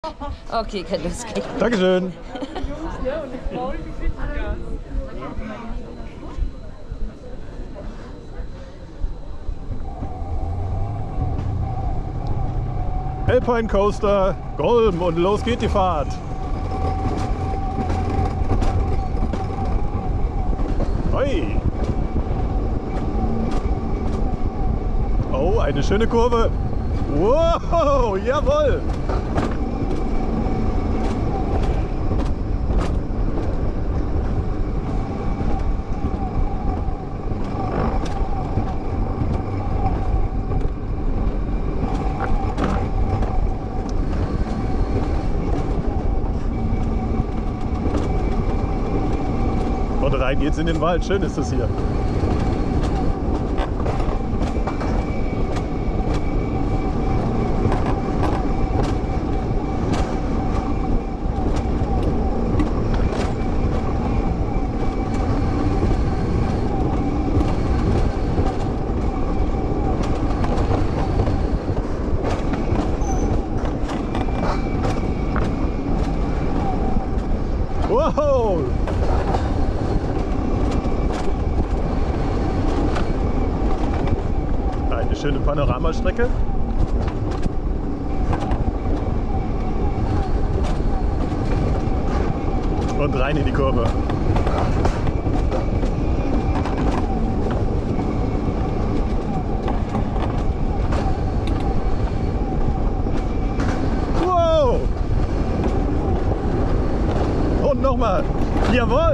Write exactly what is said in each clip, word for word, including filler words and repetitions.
Okay, kann losgehen. Dankeschön. Alpine Coaster, Golm und los geht die Fahrt. Hoi. Oh, eine schöne Kurve. Wow, jawohl. Und rein geht's in den Wald. Schön ist das hier. Wow! Eine schöne Panoramastrecke. Und rein in die Kurve. Wow! Und nochmal. Jawohl!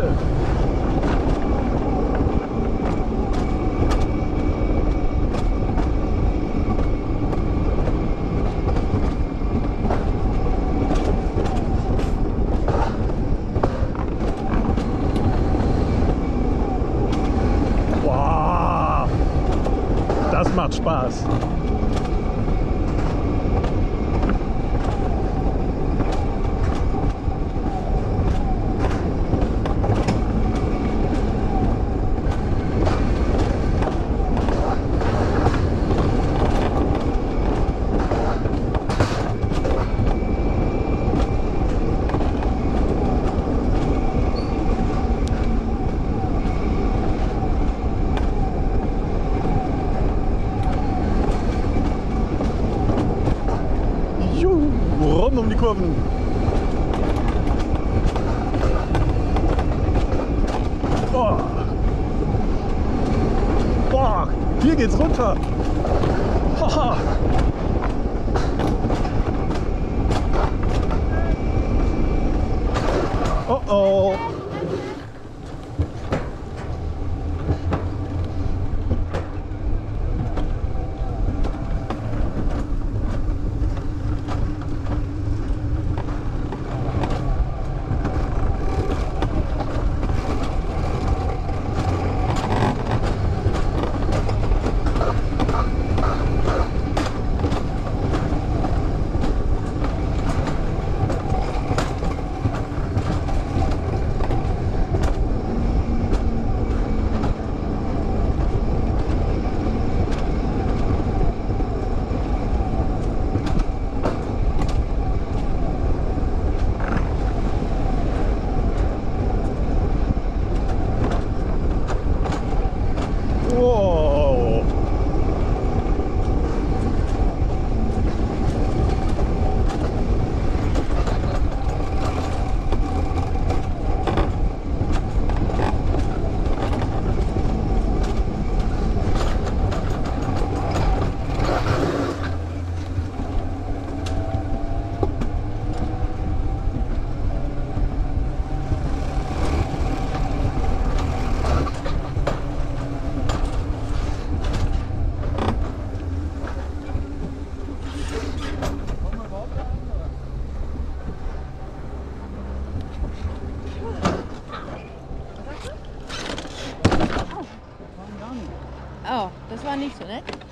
Wow! Das macht Spaß. Rum um die Kurven. Boah. Boah, hier geht's runter. Haha. Oh oh. Wow. Oh, das war nicht so nett.